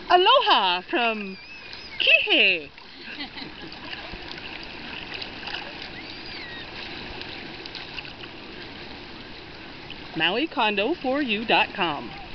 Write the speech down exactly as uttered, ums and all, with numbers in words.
Aloha from Kihei. Maui Condo for you dot com